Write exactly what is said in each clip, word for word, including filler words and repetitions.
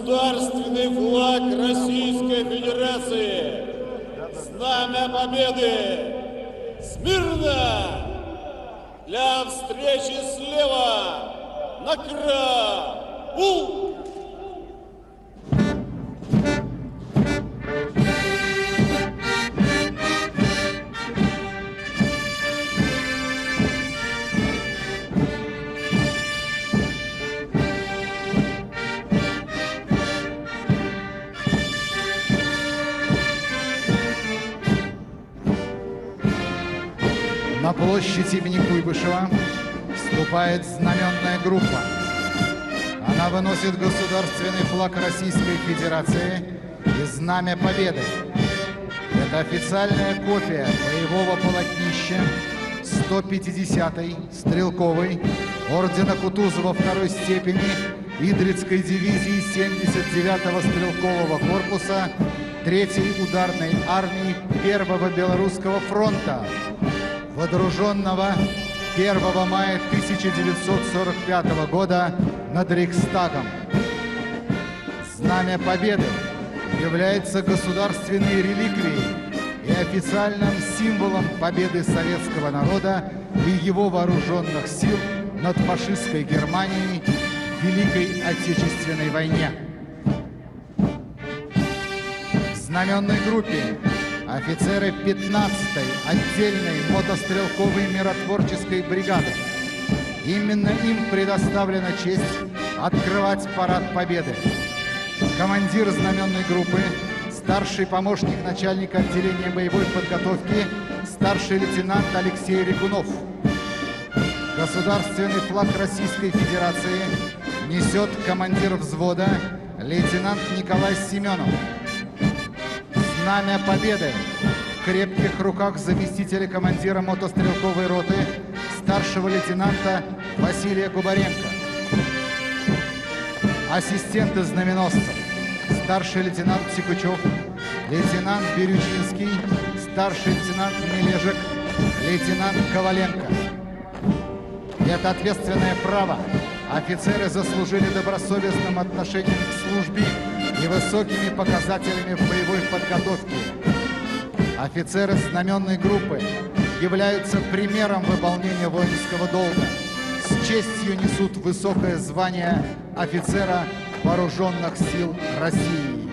государственный флаг Российской Федерации, Знамя Победы. Смирно! Для встречи слева на караул! На площадь имени Куйбышева вступает знаменная группа. Она выносит государственный флаг Российской Федерации и Знамя Победы. Это официальная копия боевого полотнища сто пятидесятой стрелковой ордена Кутузова второй степени Идрицкой дивизии семьдесят девятого стрелкового корпуса третьей ударной армии Первого Белорусского фронта, водруженного первого мая тысяча девятьсот сорок пятого года над Рейхстагом. Знамя Победы является государственной реликвией и официальным символом победы советского народа и его вооруженных сил над фашистской Германией в Великой Отечественной войне. В знаменной группе офицеры пятнадцатой отдельной мотострелковой миротворческой бригады. Именно им предоставлена честь открывать парад Победы. Командир знаменной группы, старший помощник начальника отделения боевой подготовки, старший лейтенант Алексей Рекунов. Государственный флаг Российской Федерации несет командир взвода, лейтенант Николай Семенов. Знамя Победы в крепких руках заместителя командира мотострелковой роты, старшего лейтенанта Василия Кубаренко. Ассистенты знаменосцев: старший лейтенант Секучев, лейтенант Бирючинский, старший лейтенант Мележек, лейтенант Коваленко. Это ответственное право офицеры заслужили добросовестным отношением к службе и высокими показателями в боевой подготовке. Офицеры знаменной группы являются примером выполнения воинского долга. С честью несут высокое звание офицера Вооруженных сил России.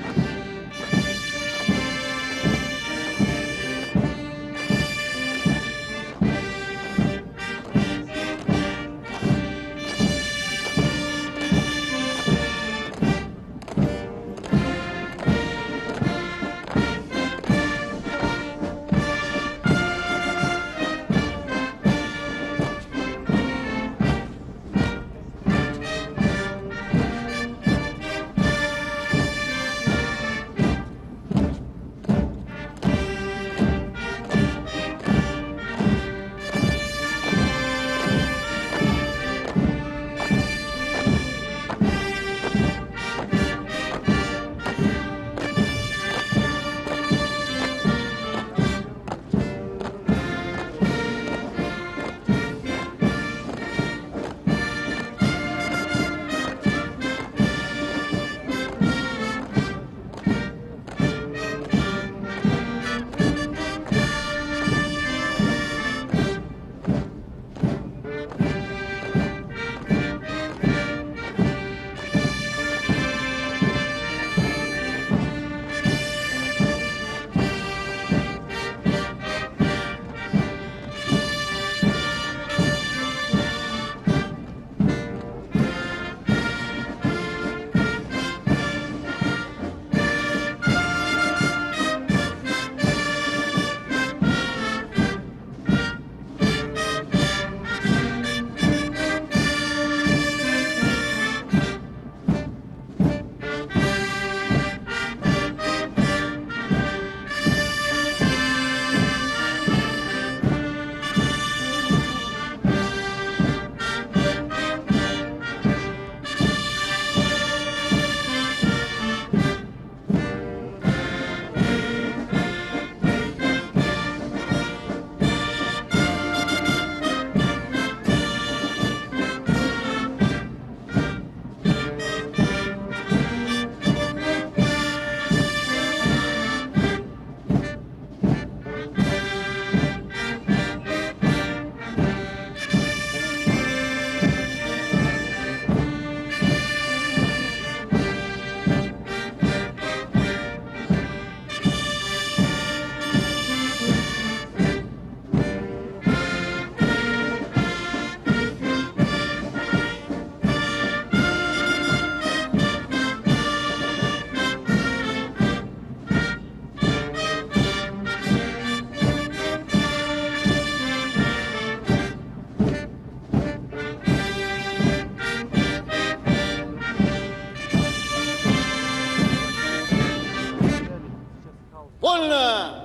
Вольно!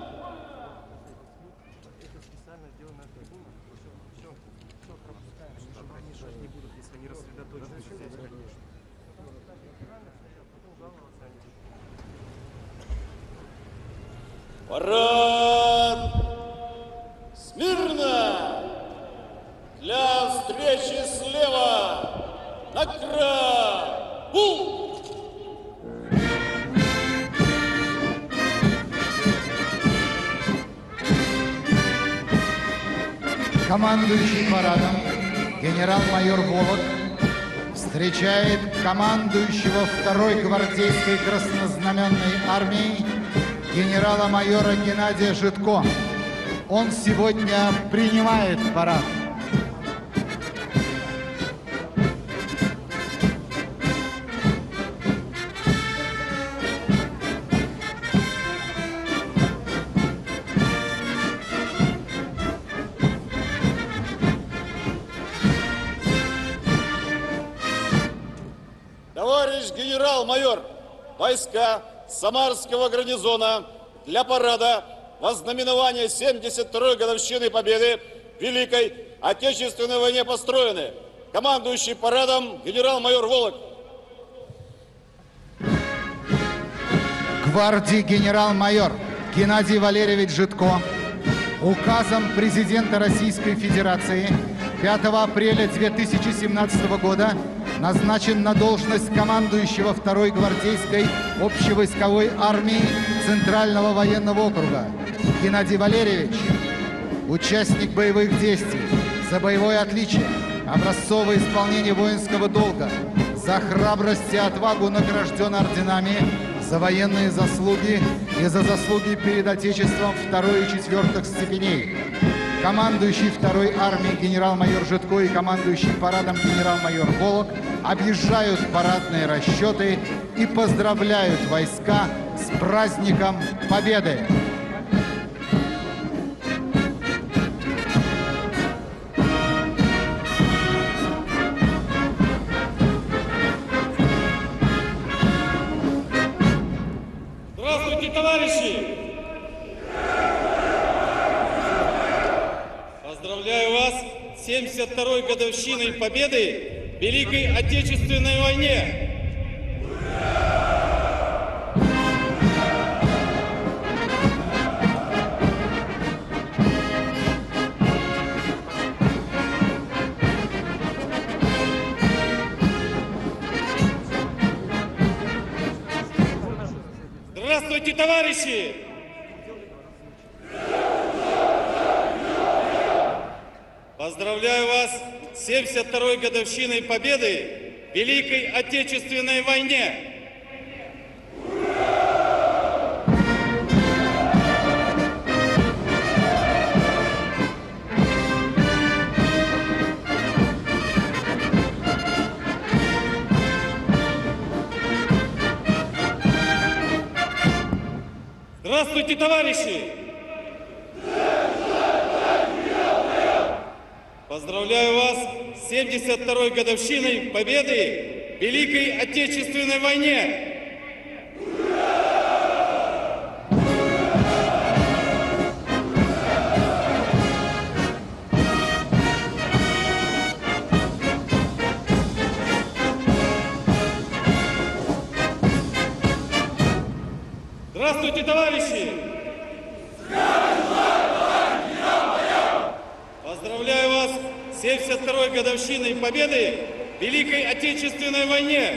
Парад! Смирно! Для встречи слева! На край! Пул! Командующий парадом генерал-майор Волок встречает командующего второй гвардейской краснознаменной армией генерала-майора Геннадия Житко. Он сегодня принимает парад. Товарищ генерал-майор, войска Самарского гарнизона для парада вознаменования семьдесят второй годовщины Победы в Великой Отечественной войне построены. Командующий парадом генерал-майор Волок. Гвардии генерал-майор Геннадий Валерьевич Житко указом президента Российской Федерации пятого апреля две тысячи семнадцатого года назначен на должность командующего второй гвардейской общевойсковой армии Центрального военного округа. Геннадий Валерьевич, участник боевых действий, за боевое отличие, образцовое исполнение воинского долга, за храбрость и отвагу награжден орденами, за военные заслуги и за заслуги перед Отечеством второй и четвертых степеней. Командующий второй армией генерал-майор Житко и командующий парадом генерал-майор Волок объезжают парадные расчеты и поздравляют войска с праздником Победы. Здравствуйте, товарищи! Поздравляю вас с семьдесят второй годовщиной Победы в Великой Отечественной войне! Здравствуйте, товарищи! Поздравляю вас с семьдесят второй годовщиной Победы в Великой Отечественной войне! Здравствуйте, товарищи! Поздравляю вас с семьдесят второй годовщиной Победы в Великой Отечественной войне! Здравствуйте, товарищи! Поздравляю вас с семьдесят второй годовщиной Победы в Великой Отечественной войне!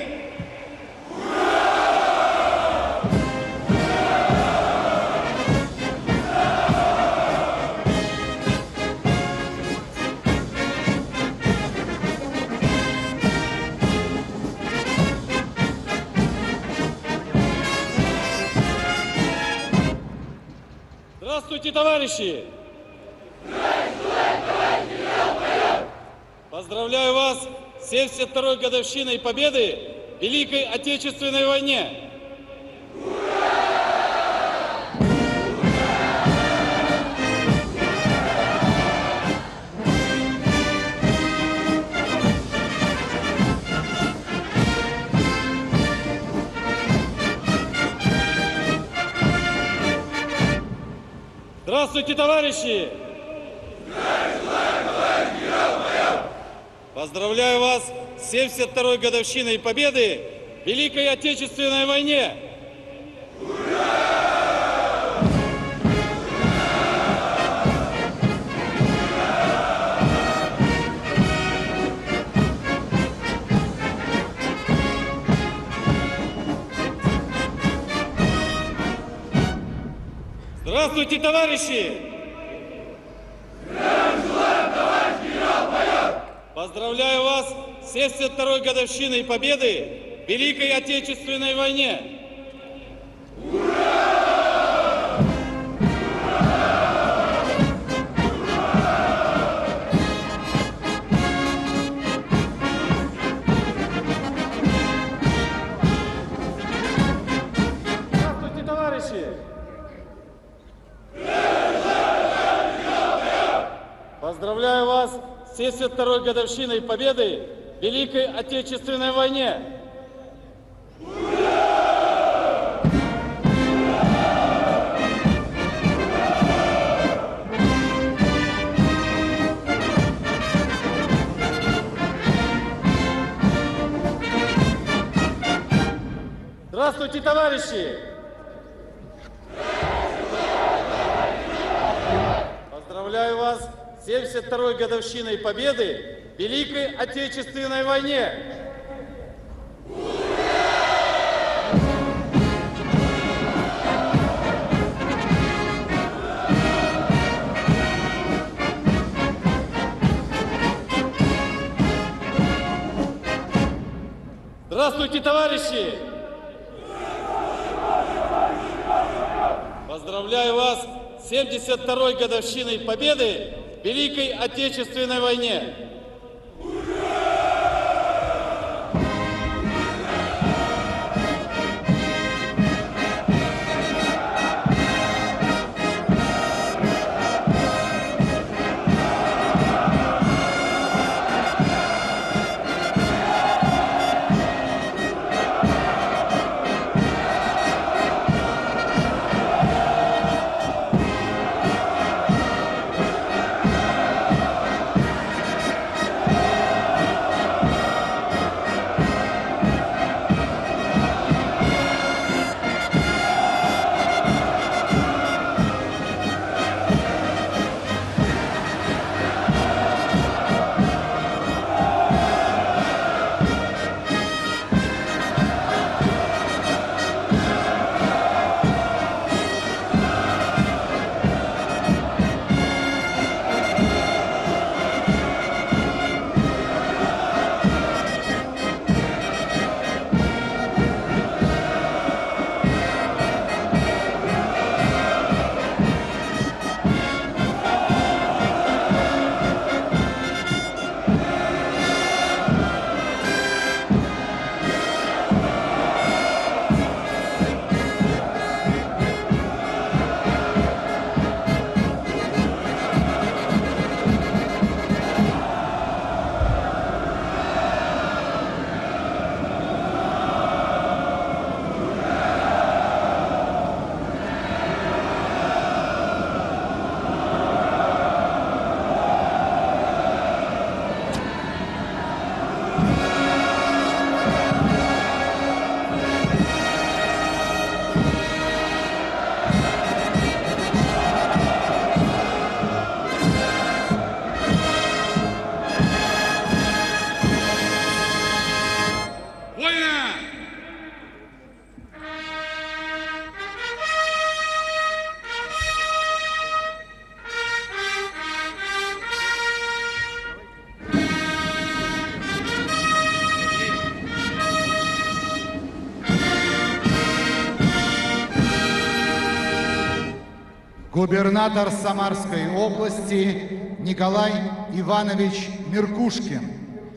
Здравствуйте, товарищи! Поздравляю вас с семьдесят второй годовщиной Победы в Великой Отечественной войне! Здравствуйте, товарищи! Поздравляю вас с семьдесят второй годовщиной Победы в Великой Отечественной войне! Здравствуйте, товарищи! Поздравляю вас с семьдесят второй годовщиной Победы в Великой Отечественной войне! Здравствуйте, товарищи! Поздравляю вас с семьдесят второй годовщиной Победы в Великой Отечественной войне! Здравствуйте, товарищи! Поздравляю вас с семьдесят второй годовщиной Победы в Великой Отечественной войне! Здравствуйте, товарищи! Поздравляю вас с семьдесят второй годовщиной Победы в Великой Отечественной войне! Губернатор Самарской области Николай Иванович Меркушкин.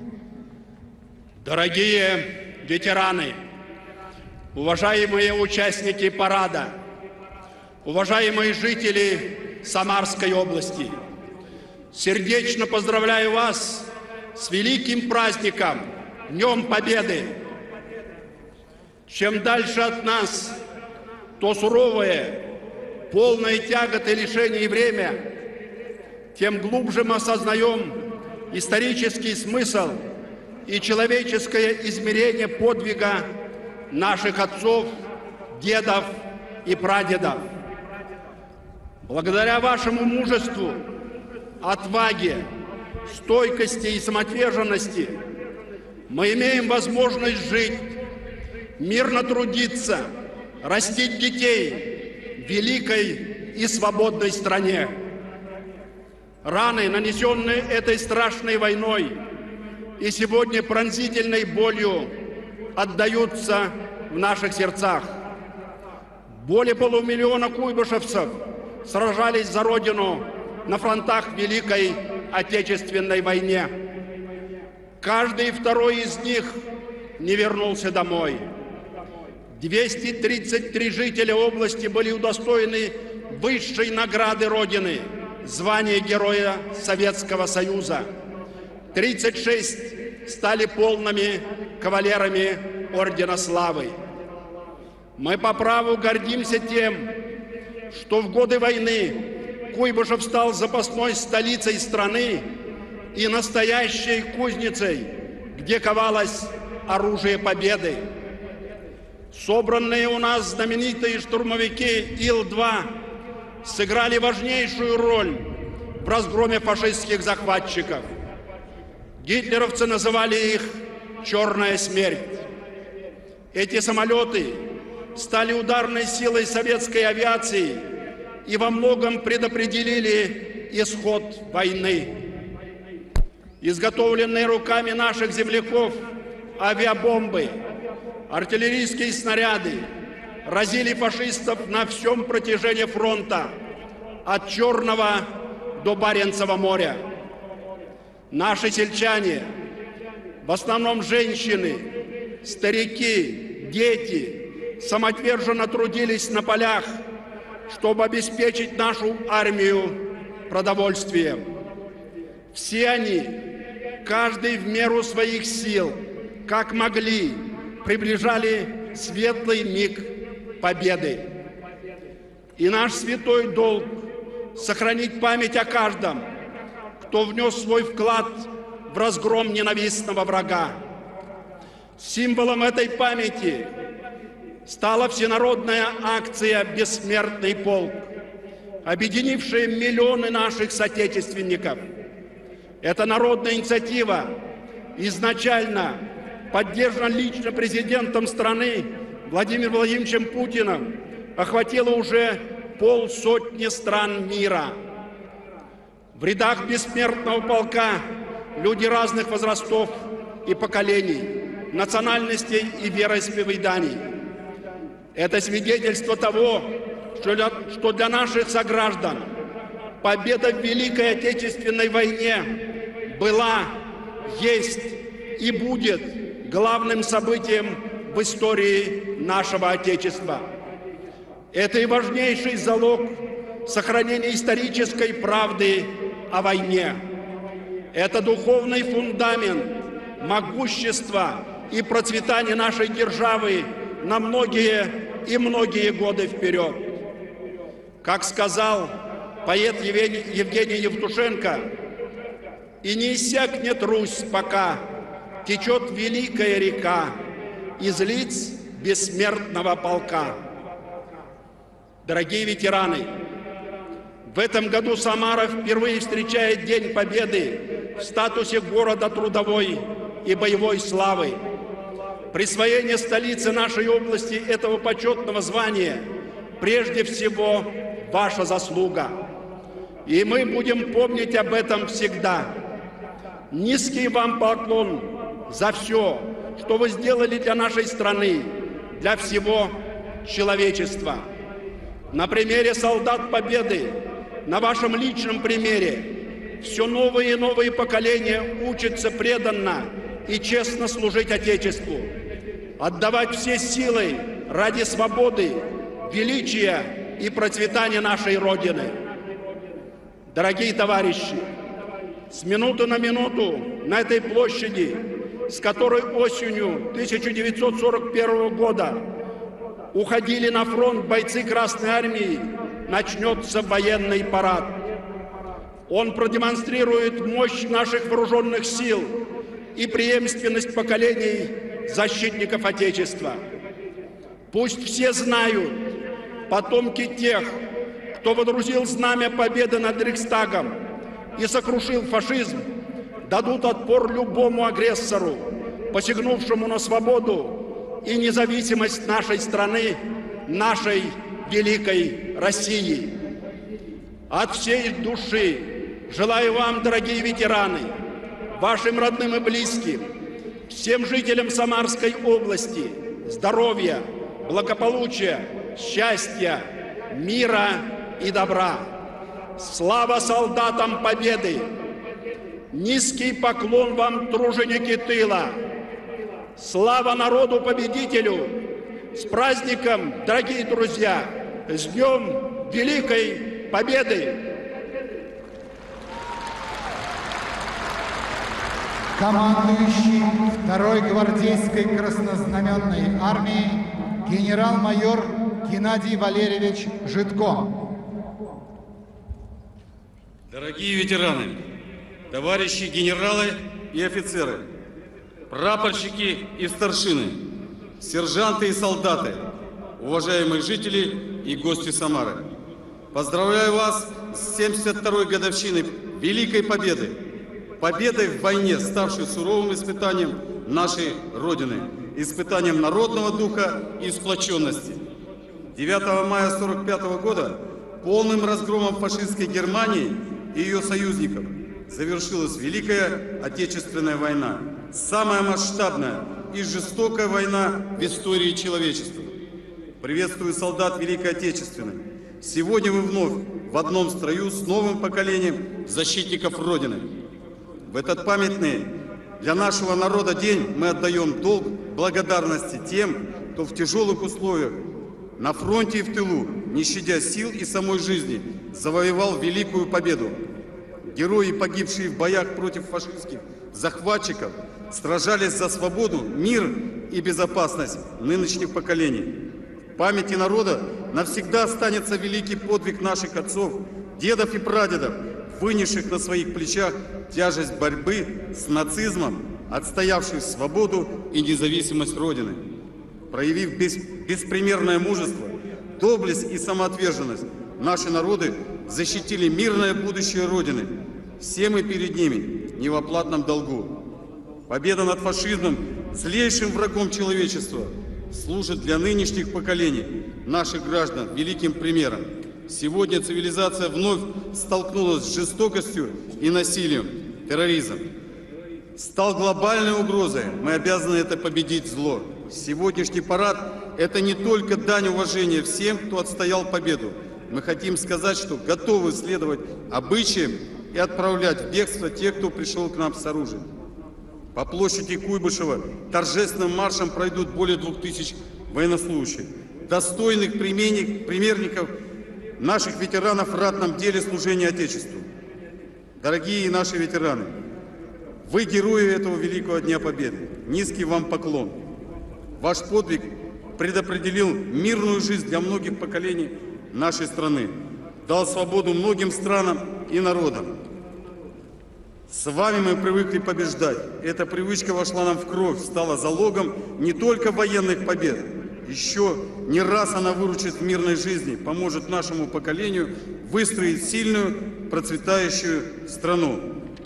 Дорогие ветераны, уважаемые участники парада, уважаемые жители Самарской области, сердечно поздравляю вас с великим праздником, Днем Победы. Чем дальше от нас, то суровые полное тягот и лишений время, тем глубже мы осознаем исторический смысл и человеческое измерение подвига наших отцов, дедов и прадедов. Благодаря вашему мужеству, отваге, стойкости и самоотверженности мы имеем возможность жить, мирно трудиться, растить детей в великой и свободной стране. Раны, нанесенные этой страшной войной и сегодня пронзительной болью, отдаются в наших сердцах. Более полумиллиона куйбышевцев сражались за Родину на фронтах Великой Отечественной войне. Каждый второй из них не вернулся домой. двести тридцать три жителя области были удостоены высшей награды Родины – звания Героя Советского Союза. тридцать шесть стали полными кавалерами Ордена Славы. Мы по праву гордимся тем, что в годы войны Куйбышев стал запасной столицей страны и настоящей кузницей, где ковалось оружие победы. Собранные у нас знаменитые штурмовики Ил два сыграли важнейшую роль в разгроме фашистских захватчиков. Гитлеровцы называли их «Черная смерть». Эти самолеты стали ударной силой советской авиации и во многом предопределили исход войны. Изготовленные руками наших земляков авиабомбы, артиллерийские снаряды разили фашистов на всем протяжении фронта, от Черного до Баренцева моря. Наши сельчане, в основном женщины, старики, дети, самоотверженно трудились на полях, чтобы обеспечить нашу армию продовольствием. Все они, каждый в меру своих сил, как могли, приближали светлый миг победы. И наш святой долг – сохранить память о каждом, кто внес свой вклад в разгром ненавистного врага. Символом этой памяти стала всенародная акция «Бессмертный полк», объединившая миллионы наших соотечественников. Эта народная инициатива изначально поддержана лично президентом страны Владимиром Владимировичем Путиным, охватила уже полсотни стран мира. В рядах бессмертного полка люди разных возрастов и поколений, национальностей и вероисповеданий. Это свидетельство того, что для, что для наших сограждан победа в Великой Отечественной войне была, есть и будет главным событием в истории нашего Отечества. Это и важнейший залог сохранения исторической правды о войне. Это духовный фундамент могущества и процветания нашей державы на многие и многие годы вперед. Как сказал поэт Евгений Евтушенко, «И не иссякнет Русь, пока течет великая река из лиц бессмертного полка». Дорогие ветераны, в этом году Самара впервые встречает День Победы в статусе города трудовой и боевой славы. Присвоение столице нашей области этого почетного звания прежде всего ваша заслуга. И мы будем помнить об этом всегда. Низкий вам поклон за все, что вы сделали для нашей страны, для всего человечества. На примере солдат Победы, на вашем личном примере, все новые и новые поколения учатся преданно и честно служить Отечеству, отдавать все силы ради свободы, величия и процветания нашей Родины. Дорогие товарищи, с минуты на минуту на этой площади, с которой осенью тысяча девятьсот сорок первого года уходили на фронт бойцы Красной Армии начнется военный парад. Он продемонстрирует мощь наших вооруженных сил и преемственность поколений защитников Отечества. Пусть все знают, потомки тех, кто водрузил знамя победы над Рейхстагом и сокрушил фашизм, дадут отпор любому агрессору, посягнувшему на свободу и независимость нашей страны, нашей великой России. От всей души желаю вам, дорогие ветераны, вашим родным и близким, всем жителям Самарской области здоровья, благополучия, счастья, мира и добра. Слава солдатам Победы! Низкий поклон вам, труженики тыла! Слава народу-победителю! С праздником, дорогие друзья! С Днем Великой Победы! Командующий второй гвардейской краснознаменной армии генерал-майор Геннадий Валерьевич Житко. Дорогие ветераны, товарищи генералы и офицеры, прапорщики и старшины, сержанты и солдаты, уважаемые жители и гости Самары. Поздравляю вас с семьдесят второй годовщиной Великой Победы, победой в войне, ставшей суровым испытанием нашей Родины, испытанием народного духа и сплоченности. девятого мая сорок пятого года полным разгромом фашистской Германии и ее союзников завершилась Великая Отечественная война, самая масштабная и жестокая война в истории человечества. Приветствую солдат Великой Отечественной. Сегодня вы вновь в одном строю с новым поколением защитников Родины. В этот памятный для нашего народа день мы отдаем долг благодарности тем, кто в тяжелых условиях на фронте и в тылу, не щадя сил и самой жизни, завоевал великую победу. Герои, погибшие в боях против фашистских захватчиков, сражались за свободу, мир и безопасность нынешних поколений. В памяти народа навсегда останется великий подвиг наших отцов, дедов и прадедов, вынесших на своих плечах тяжесть борьбы с нацизмом, отстоявших свободу и независимость Родины. Проявив бес, беспримерное мужество, доблесть и самоотверженность, наши народы защитили мирное будущее Родины. Все мы перед ними не в оплатном долгу. Победа над фашизмом, злейшим врагом человечества, служит для нынешних поколений наших граждан великим примером. Сегодня цивилизация вновь столкнулась с жестокостью и насилием, терроризмом. Стал глобальной угрозой, мы обязаны это победить зло. Сегодняшний парад – это не только дань уважения всем, кто отстоял победу. Мы хотим сказать, что готовы следовать обычаям и отправлять в бегство тех, кто пришел к нам с оружием. По площади Куйбышева торжественным маршем пройдут более двух тысяч военнослужащих, достойных примерников наших ветеранов в ратном деле служения Отечеству. Дорогие наши ветераны, вы герои этого великого Дня Победы. Низкий вам поклон. Ваш подвиг предопределил мирную жизнь для многих поколений нашей страны, дал свободу многим странам и народам. С вами мы привыкли побеждать. Эта привычка вошла нам в кровь, стала залогом не только военных побед. Еще не раз она выручит в мирной жизни, поможет нашему поколению выстроить сильную, процветающую страну.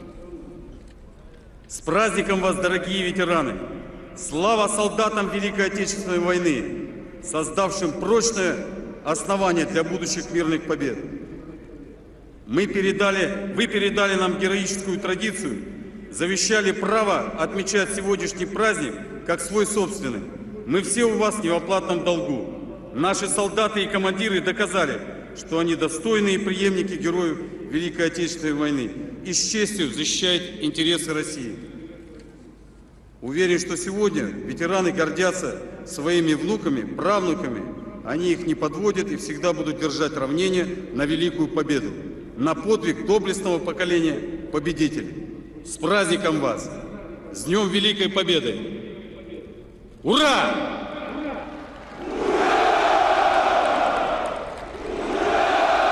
С праздником вас, дорогие ветераны! Слава солдатам Великой Отечественной войны, создавшим прочное основание для будущих мирных побед. Мы передали, вы передали нам героическую традицию, завещали право отмечать сегодняшний праздник как свой собственный. Мы все у вас не в оплатном долгу. Наши солдаты и командиры доказали, что они достойные преемники героев Великой Отечественной войны и с честью защищают интересы России. Уверен, что сегодня ветераны гордятся своими внуками, правнуками. Они их не подводят и всегда будут держать равнение на великую победу, на подвиг доблестного поколения победителей. С праздником вас! С Днем Великой Победы! Ура!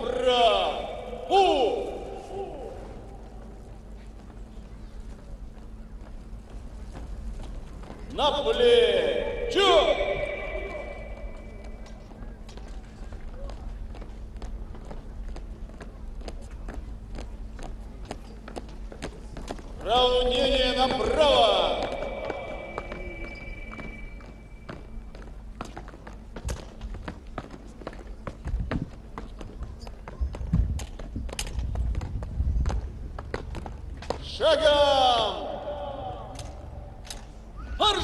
направо! На плечо! Равнение направо! Шагом! Марш!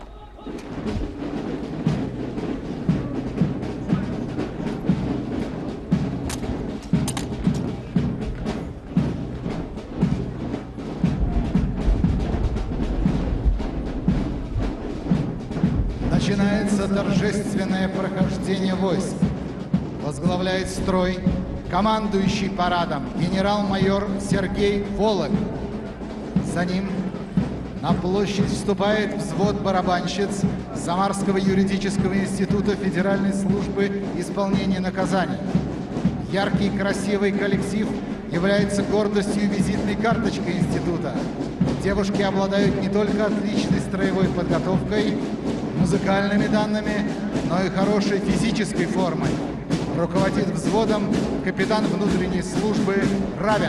Начинается торжественное прохождение войск. Возглавляет строй командующий парадом генерал-майор Сергей Волок. За ним на площадь вступает взвод барабанщиц Самарского юридического института Федеральной службы исполнения наказаний. Яркий, красивый коллектив является гордостью и визитной карточкой института. Девушки обладают не только отличной строевой подготовкой, музыкальными данными, но и хорошей физической формой. Руководит взводом капитан внутренней службы Равен.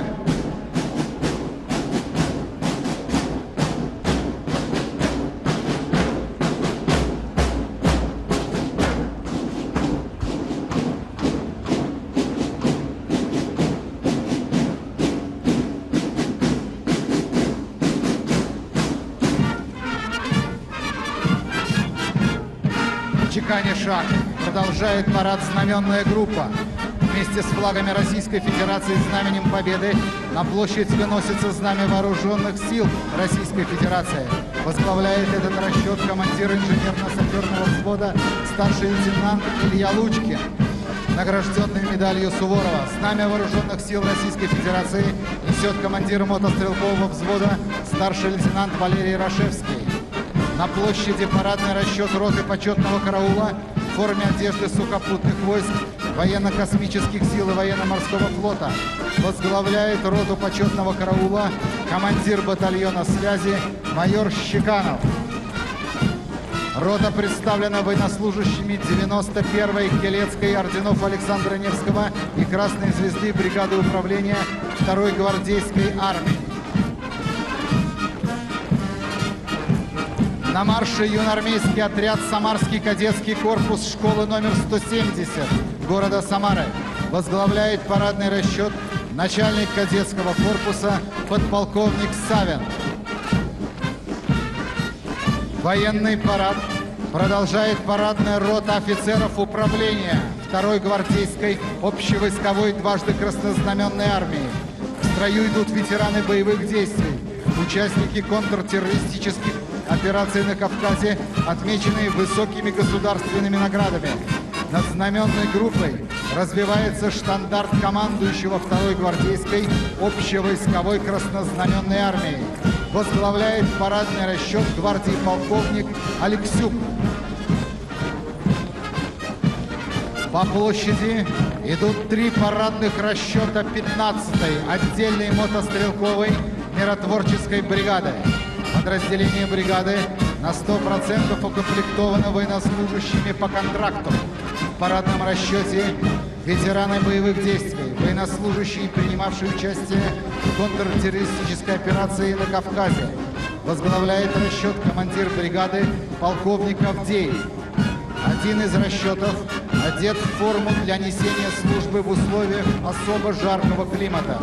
Чеканя шаг. Продолжает парад знаменная группа. Вместе с флагами Российской Федерации и знаменем Победы на площадь выносится знамя вооруженных сил Российской Федерации. Возглавляет этот расчет командир инженерно-саперного взвода старший лейтенант Илья Лучкин, награжденный медалью Суворова. Знамя вооруженных сил Российской Федерации несет командир мотострелкового взвода старший лейтенант Валерий Рашевский. На площади парадный расчет роты почетного караула в форме одежды сухопутных войск, военно-космических сил и военно-морского флота. Возглавляет роту почетного караула командир батальона связи майор Щеканов. Рота представлена военнослужащими девяносто первой Келецкой орденов Александра Невского и Красной Звезды бригады управления второй гвардейской армии. На марше юноармейский отряд «Самарский кадетский корпус» школы номер сто семьдесят города Самары. Возглавляет парадный расчет начальник кадетского корпуса подполковник Савин. Военный парад продолжает парадная рота офицеров управления второй гвардейской общевойсковой дважды краснознаменной армии. В строю идут ветераны боевых действий, участники контртеррористических операций на Кавказе, отмеченные высокими государственными наградами. Над знаменной группой развивается штандарт командующего второй гвардейской общевойсковой краснознаменной армии. Возглавляет парадный расчет гвардии полковник Алексюк. По площади идут три парадных расчета пятнадцатой отдельной мотострелковой миротворческой бригады. Подразделение бригады на сто процентов укомплектовано военнослужащими по контракту. В парадном расчете ветераны боевых действий, военнослужащие, принимавшие участие в контртеррористической операции на Кавказе. Возглавляет расчет командир бригады полковник Авдеев. Один из расчетов одет в форму для несения службы в условиях особо жаркого климата.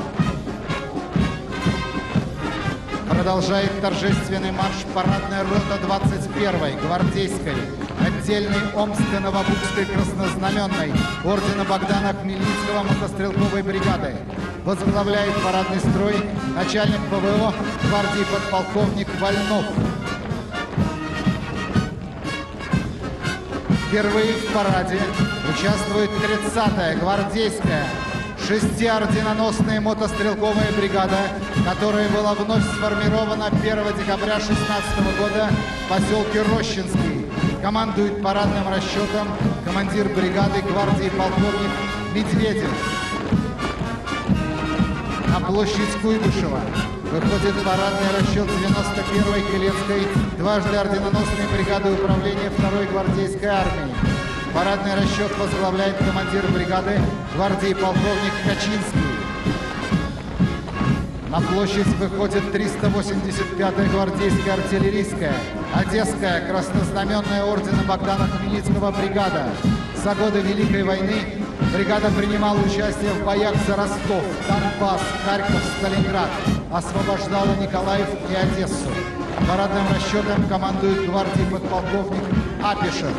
Продолжает торжественный марш парадная рота двадцать первой гвардейской отдельной Омско-Новобукской краснознаменной ордена Богдана Хмельницкого мотострелковой бригады. Возглавляет парадный строй начальник ПВО гвардии подполковник Вольнов. Впервые в параде участвует тридцатая гвардейская шестиорденоносная мотострелковая бригада, которая была вновь сформирована первого декабря две тысячи шестнадцатого года в поселке Рощинский. Командует парадным расчетом командир бригады гвардии полковник Медведев. На площадь Куйбышева выходит парадный расчет девяносто первой Келецкой дважды орденоносной бригады управления второй гвардейской армии. Парадный расчет возглавляет командир бригады гвардии полковник Качинский. На площадь выходит триста восемьдесят пятая гвардейская артиллерийская, Одесская краснознаменная ордена Богдана Хмельницкого бригада. За годы Великой войны бригада принимала участие в боях за Ростов, Донбасс, Харьков, Сталинград, освобождала Николаев и Одессу. Парадным расчетом командует гвардией подполковник Апишев.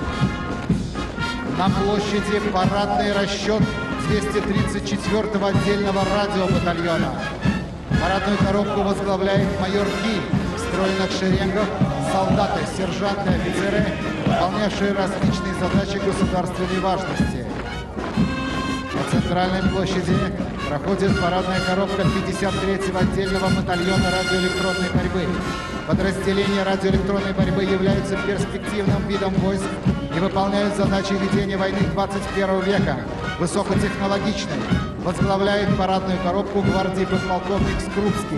На площади парадный расчет двести тридцать четвёртого отдельного радиобатальона. Парадную коробку возглавляет майор Ки. В стройных шеренгах солдаты, сержанты, офицеры, выполнявшие различные задачи государственной важности. На центральной площади проходит парадная коробка пятьдесят третьего отдельного батальона радиоэлектронной борьбы. Подразделения радиоэлектронной борьбы являются перспективным видом войск и выполняют задачи ведения войны двадцать первого века, высокотехнологичной. Возглавляет парадную коробку гвардии подполковник Скрупский.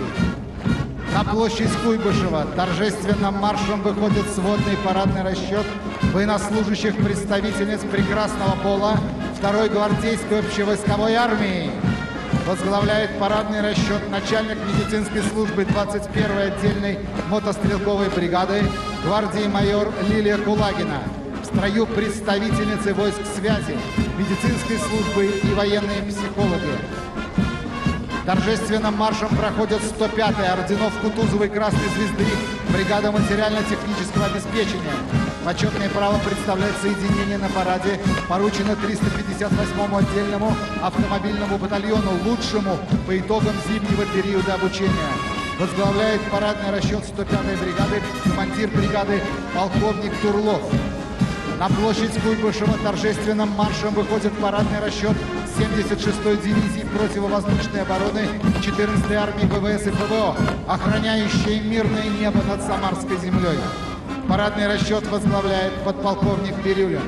На площадь Куйбышева торжественным маршем выходит сводный парадный расчет военнослужащих представительниц прекрасного пола второй гвардейской общевойсковой армии. Возглавляет парадный расчет начальник медицинской службы двадцать первой отдельной мотострелковой бригады гвардии майор Лилия Кулагина. В строю представительницы войск связи, медицинской службы и военные психологи. Торжественным маршем проходят сто пятая орденов Кутузовой Красной Звезды бригада материально-технического обеспечения. Почетное право представлять соединение на параде поручено триста пятьдесят восьмому отдельному автомобильному батальону, лучшему по итогам зимнего периода обучения. Возглавляет парадный расчет сто пятой бригады командир бригады полковник Турлов. На площадь Куйбышева торжественным маршем выходит парадный расчет семьдесят шестой дивизии противовоздушной обороны четырнадцатой армии ВВС и ПВО, охраняющей мирное небо над Самарской землей. Парадный расчет возглавляет подполковник Бирюлин.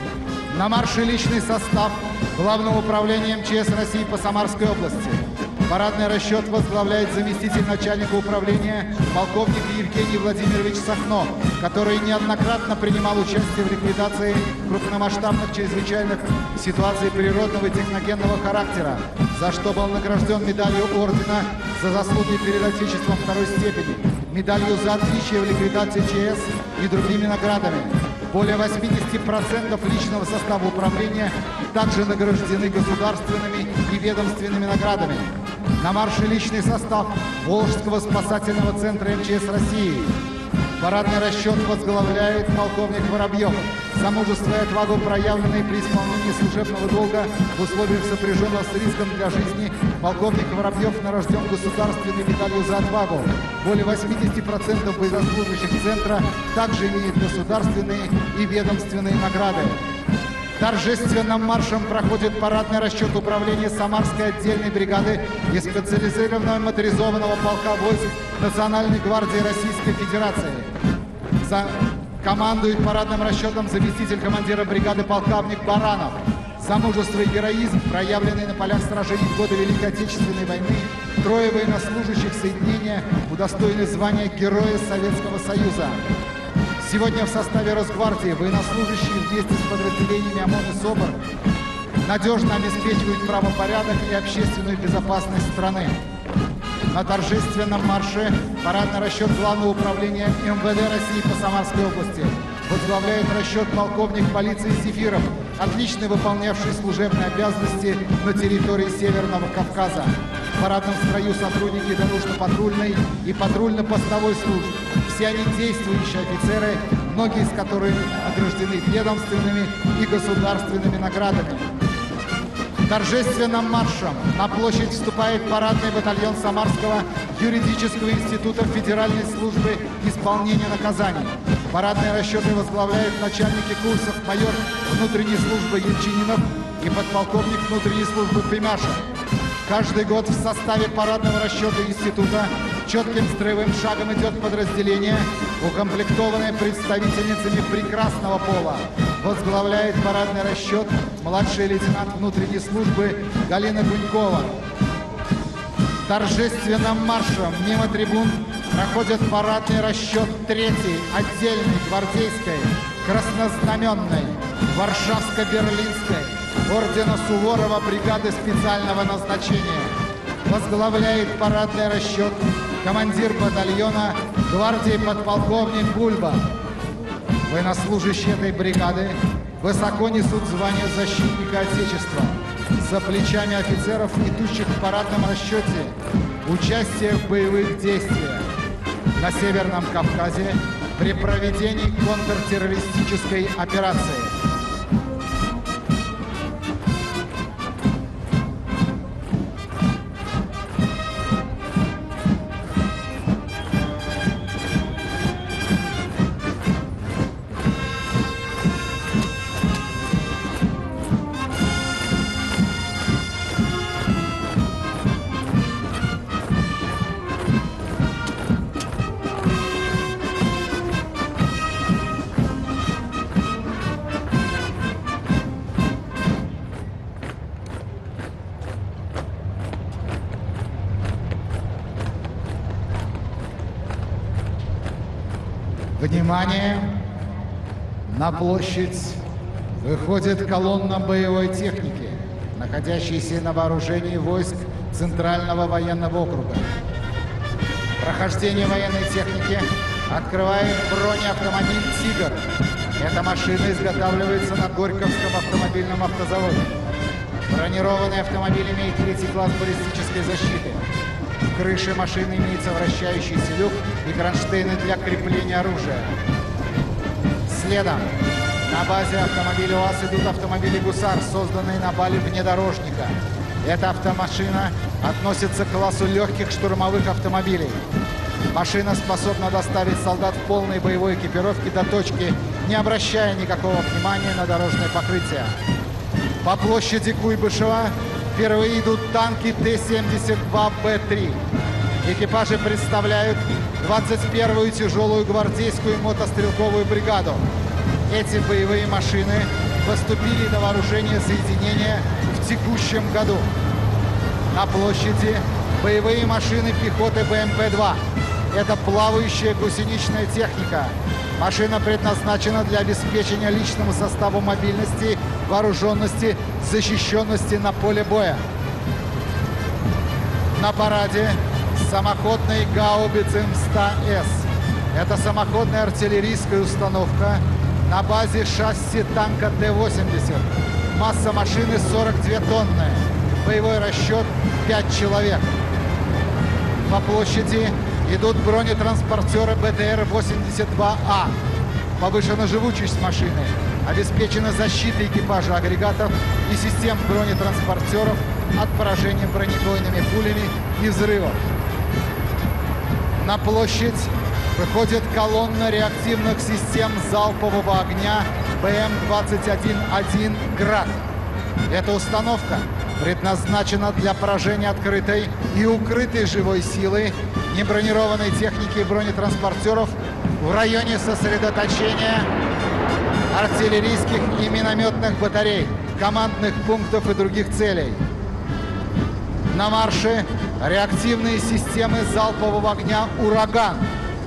На марше личный состав Главного управления МЧС России по Самарской области. Парадный расчет возглавляет заместитель начальника управления полковник Евгений Владимирович Сахно, который неоднократно принимал участие в ликвидации крупномасштабных чрезвычайных ситуаций природного и техногенного характера, за что был награжден медалью ордена за заслуги перед Отечеством второй степени, медалью за отличие в ликвидации ЧС и другими наградами. Более восьмидесяти процентов личного состава управления также награждены государственными и ведомственными наградами. На марше личный состав Волжского спасательного центра МЧС России. Парадный расчет возглавляет полковник Воробьев. За мужество и отвагу, проявленные при исполнении служебного долга в условиях сопряженного с риском для жизни, полковник Воробьев награжден государственной медалью за отвагу. Более восьмидесяти процентов военнослужащих центра также имеют государственные и ведомственные награды. Торжественным маршем проходит парадный расчет управления Самарской отдельной бригады и специализированного моторизованного полка войск Национальной гвардии Российской Федерации. За... Командует парадным расчетом заместитель командира бригады полковник Баранов. За мужество и героизм, проявленные на полях сражений в годы Великой Отечественной войны, трое военнослужащих соединения удостоены звания Героя Советского Союза. Сегодня в составе Росгвардии военнослужащие вместе с подразделениями ОМОН и СОБР надежно обеспечивают правопорядок и общественную безопасность страны. На торжественном марше парадный расчет Главного управления МВД России по Самарской области возглавляет расчет полковник полиции Зефиров, отлично выполнявший служебные обязанности на территории Северного Кавказа. В парадном строю сотрудники дорожно-патрульной и патрульно-постовой служб. Все они действующие офицеры, многие из которых награждены ведомственными и государственными наградами. Торжественным маршем на площадь вступает парадный батальон Самарского юридического института Федеральной службы исполнения наказаний. Парадные расчеты возглавляют начальники курсов майор внутренней службы Ельчининов и подполковник внутренней службы Пимяшев. Каждый год в составе парадного расчета института четким строевым шагом идет подразделение, укомплектованное представительницами прекрасного пола. Возглавляет парадный расчет младший лейтенант внутренней службы Галина Гунькова. торжественным маршем мимо трибун проходит парадный расчет третьей отдельной гвардейской краснознаменной Варшавско-Берлинской ордена Суворова бригады специального назначения. Возглавляет парадный расчет командир батальона гвардии подполковник Бульба. Военнослужащие этой бригады высоко несут звание защитника Отечества. За плечами офицеров, идущих в парадном расчете, участие в боевых действиях на Северном Кавказе при проведении контртеррористической операции. Внимание! На площадь выходит колонна боевой техники, находящейся на вооружении войск Центрального военного округа. Прохождение военной техники открывает бронеавтомобиль «Тигр». Эта машина изготавливается на Горьковском автомобильном автозаводе. Бронированный автомобиль имеет третий класс баллистической защиты. В крыше машины имеется вращающийся люк и кронштейны для крепления оружия. Следом на базе автомобиля УАЗ идут автомобили «Гусар», созданные на базе внедорожника. Эта автомашина относится к классу легких штурмовых автомобилей. Машина способна доставить солдат в полной боевой экипировке до точки, не обращая никакого внимания на дорожное покрытие. По площади Куйбышева впервые идут танки Т семьдесят два Б три. Экипажи представляют двадцать первую тяжелую гвардейскую мотострелковую бригаду. Эти боевые машины поступили на вооружение соединения в текущем году. На площади боевые машины пехоты Б М П два. Это плавающая гусеничная техника. Машина предназначена для обеспечения личному составу мобильности, вооруженности, защищенности на поле боя. На параде самоходный гаубицы М сто С. Это самоходная артиллерийская установка на базе шасси танка Т восемьдесят. Масса машины сорок две тонны. Боевой расчет пять человек. По площади идут бронетранспортеры Б Т Р восемьдесят два А. Повышена живучесть машины. Обеспечена защита экипажа агрегатов и систем бронетранспортеров от поражения бронебойными пулями и взрывов. На площадь выходит колонна реактивных систем залпового огня Б М двадцать один один «Град». Эта установка предназначена для поражения открытой и укрытой живой силы небронированной техники и бронетранспортеров в районе сосредоточения артиллерийских и минометных батарей, командных пунктов и других целей. На марше реактивные системы залпового огня «Ураган».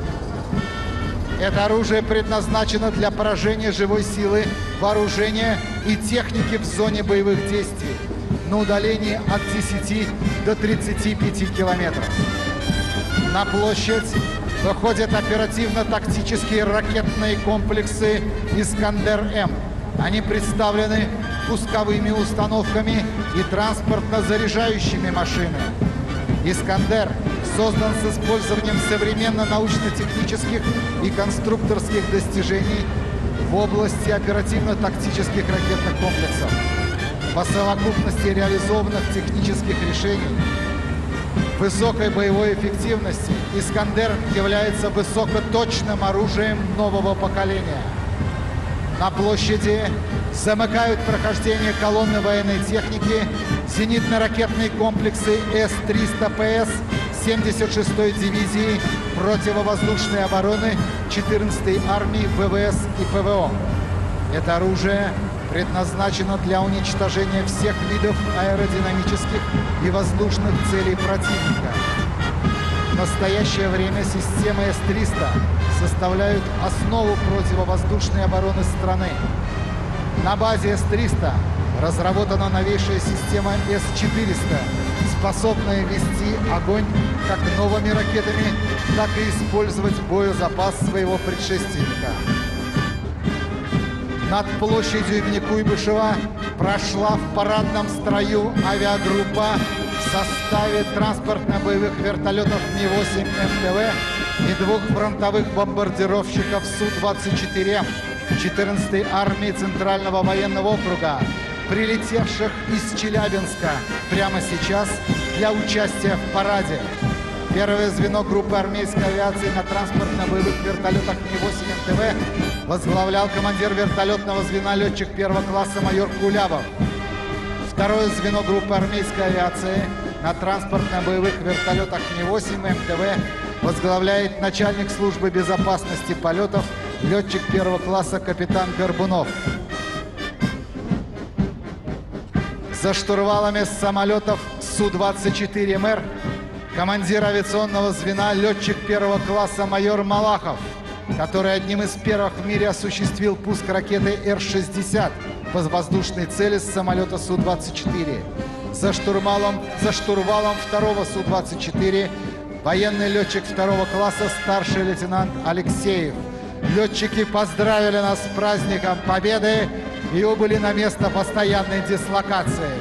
Это оружие предназначено для поражения живой силы, вооружения и техники в зоне боевых действий на удалении от десяти до тридцати пяти километров. На площадь выходят оперативно-тактические ракетные комплексы «Искандер-М». Они представлены пусковыми установками и транспортно-заряжающими машинами. «Искандер» создан с использованием современно научно-технических и конструкторских достижений в области оперативно-тактических ракетных комплексов. По совокупности реализованных технических решений высокой боевой эффективности «Искандер» является высокоточным оружием нового поколения. На площади замыкают прохождение колонны военной техники зенитно-ракетные комплексы С триста П С семьдесят шестой дивизии противовоздушной обороны четырнадцатой армии В В С и П В О. Это оружие предназначено для уничтожения всех видов аэродинамических и воздушных целей противника. В настоящее время системы эс триста составляют основу противовоздушной обороны страны. На базе эс триста разработана новейшая система эс четыреста, способная вести огонь как новыми ракетами, так и использовать боезапас своего предшественника. Над площадью имени Куйбышева прошла в парадном строю авиагруппа в составе транспортно-боевых вертолетов Ми восемь эм тэ вэ и двух фронтовых бомбардировщиков Су двадцать четыре четырнадцатой армии Центрального военного округа, прилетевших из Челябинска прямо сейчас для участия в параде. Первое звено группы армейской авиации на транспортно-боевых вертолетах Ми восемь эм тэ вэ возглавлял командир вертолетного звена летчик первого класса майор Кулябов. Второе звено группы армейской авиации на транспортно-боевых вертолетах Ми восемь эм тэ вэ возглавляет начальник службы безопасности полетов летчик первого класса капитан Горбунов. За штурвалами самолетов Су двадцать четыре эм эр командир авиационного звена летчик первого класса майор Малахов, который одним из первых в мире осуществил пуск ракеты Р шестьдесят по воздушной цели с самолета Су двадцать четыре. За штурвалом, за штурвалом второго Су двадцать четыре военный летчик второго класса старший лейтенант Алексеев. Летчики поздравили нас с праздником Победы и убыли на место постоянной дислокации.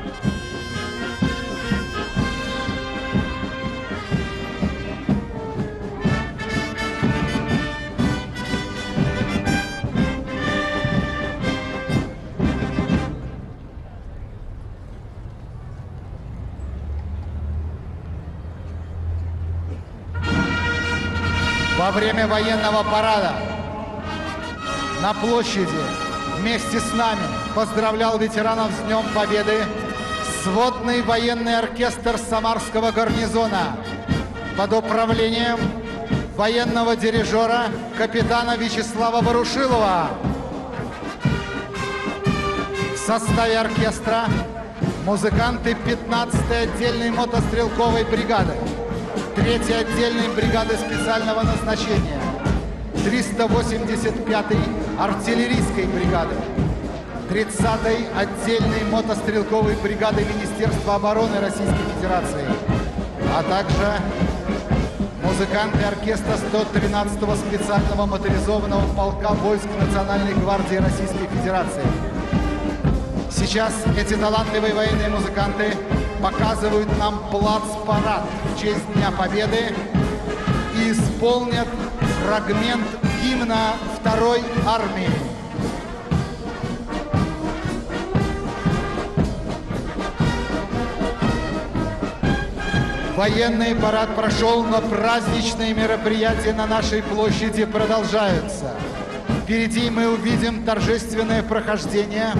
Во время военного парада на площади вместе с нами поздравлял ветеранов с Днем Победы сводный военный оркестр Самарского гарнизона под управлением военного дирижера капитана Вячеслава Ворушилова. В составе оркестра музыканты пятнадцатой отдельной мотострелковой бригады, третьей отдельной бригады специального назначения, триста восемьдесят пятой артиллерийской бригады, тридцатой отдельной мотострелковой бригады Министерства обороны Российской Федерации, а также музыканты оркестра сто тринадцатого специального моторизованного полка войск Национальной гвардии Российской Федерации. Сейчас эти талантливые военные музыканты показывают нам плацпарад в честь Дня Победы и исполнят фрагмент гимна Второй армии. Военный парад прошел, но праздничные мероприятия на нашей площади продолжаются. Впереди мы увидим торжественное прохождение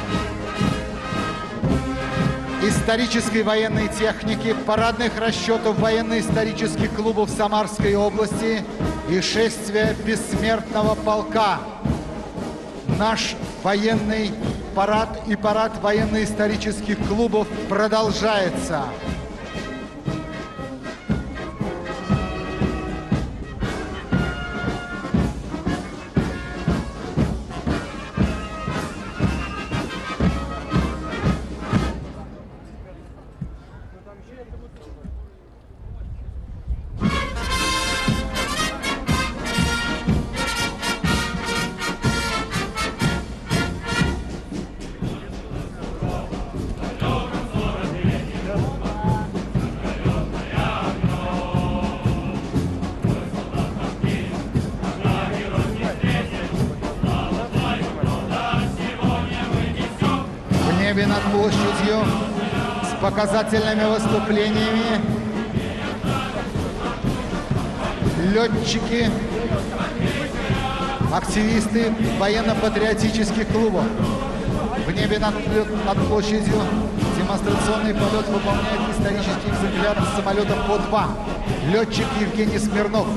исторической военной техники, парадных расчетов военно-исторических клубов Самарской области и шествия бессмертного полка. Наш военный парад и парад военно-исторических клубов продолжается. Над площадью с показательными выступлениями летчики, активисты военно-патриотических клубов. В небе над, над площадью демонстрационный полет выполняет исторический экземпляр самолетов По два. Летчик Евгений Смирнов.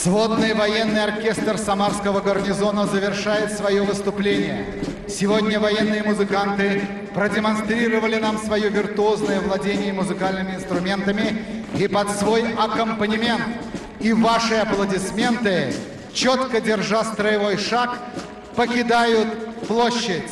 Сводный военный оркестр Самарского гарнизона завершает свое выступление. Сегодня военные музыканты продемонстрировали нам свое виртуозное владение музыкальными инструментами и под свой аккомпанемент. И ваши аплодисменты, четко держа строевой шаг, покидают площадь.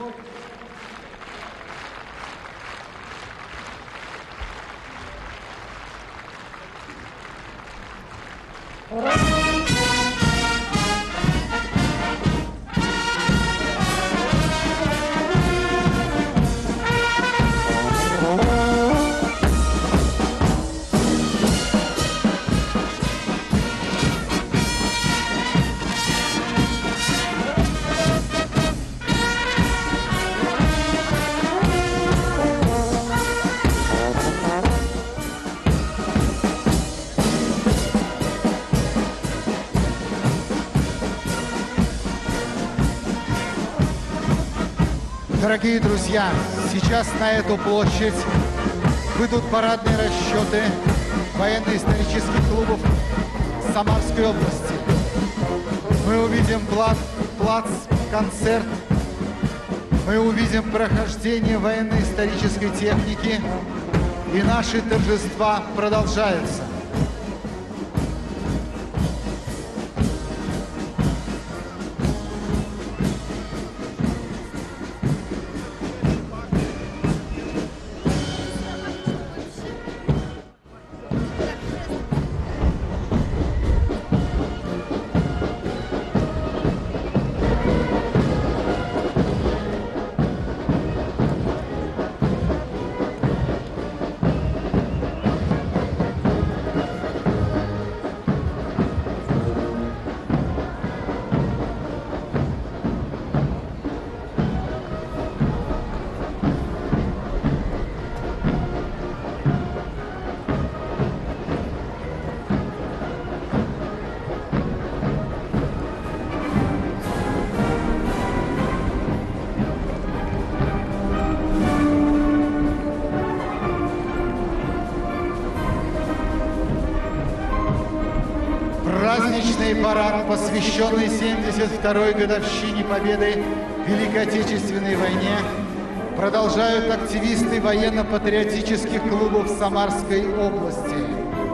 Дорогие друзья, сейчас на эту площадь выйдут парадные расчеты военно-исторических клубов Самарской области. Мы увидим плац, плац, концерт, мы увидим прохождение военно-исторической техники, и наши торжества продолжаются. Праздничный парад, посвященный семьдесят второй годовщине победы в Великой Отечественной войне, продолжают активисты военно-патриотических клубов Самарской области.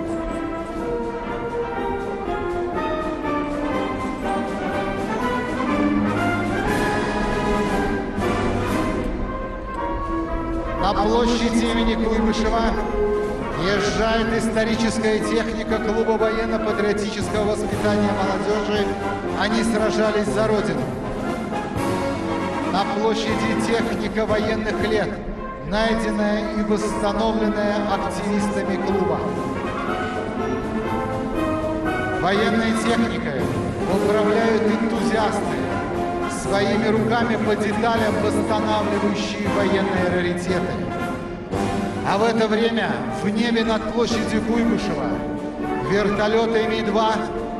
На площадь имени Куйбышева езжает историческая техника клуба военно-патриотического воспитания молодежи. Они сражались за Родину. На площади техника военных лет, найденная и восстановленная активистами клуба. Военной техникой управляют энтузиасты, своими руками по деталям восстанавливающие военные раритеты. А в это время в небе над площадью Куйбышева вертолеты Ми два